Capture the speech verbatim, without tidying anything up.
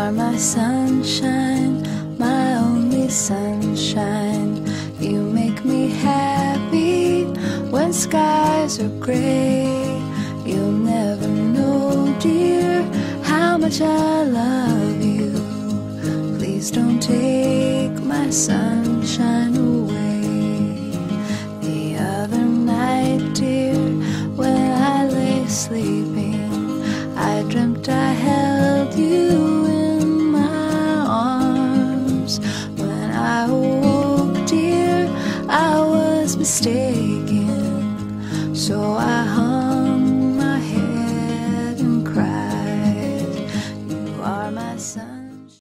are my sunshine, my only sunshine. You make me happy when skies are gray. You'll never know, dear, how much I love you. Please don't take my sunshine away. The other night, dear, when I lay sleeping, I dreamt I held you in my arms. When I awoke, dear, I was mistaken, so I